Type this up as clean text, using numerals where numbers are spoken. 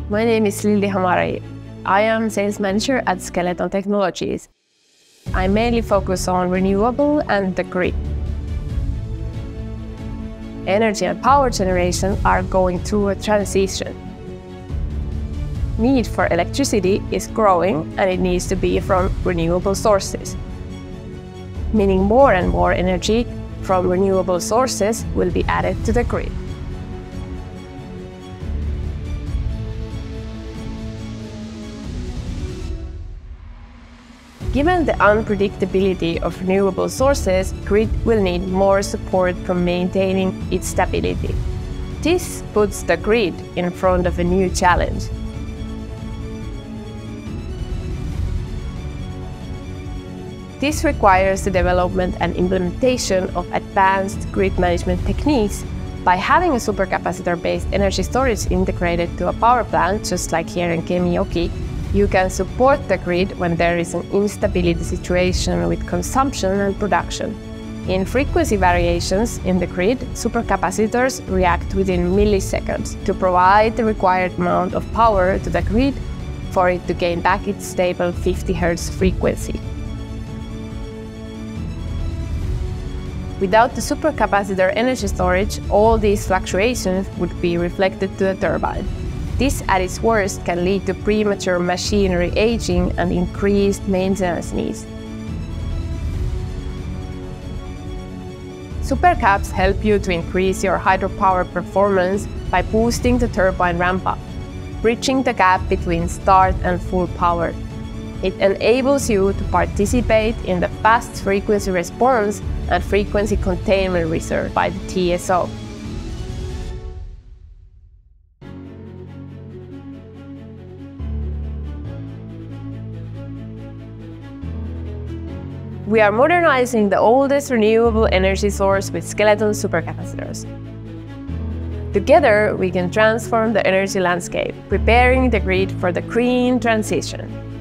My name is Lilli Hamari. I am sales manager at Skeleton Technologies. I mainly focus on renewable and the grid. Energy and power generation are going through a transition. Need for electricity is growing and it needs to be from renewable sources, meaning more and more energy from renewable sources will be added to the grid. Given the unpredictability of renewable sources, grid will need more support for maintaining its stability. This puts the grid in front of a new challenge. This requires the development and implementation of advanced grid management techniques. By having a supercapacitor-based energy storage integrated to a power plant, just like here in Kemijoki, you can support the grid when there is an instability situation with consumption and production. In frequency variations in the grid, supercapacitors react within milliseconds to provide the required amount of power to the grid for it to gain back its stable 50 Hz frequency. Without the supercapacitor energy storage, all these fluctuations would be reflected to the turbine. This, at its worst, can lead to premature machinery aging and increased maintenance needs. Supercaps help you to increase your hydropower performance by boosting the turbine ramp-up, bridging the gap between start and full power. It enables you to participate in the fast frequency response and frequency containment reserve by the TSO. We are modernizing the oldest renewable energy source with Skeleton supercapacitors. Together, we can transform the energy landscape, preparing the grid for the green transition.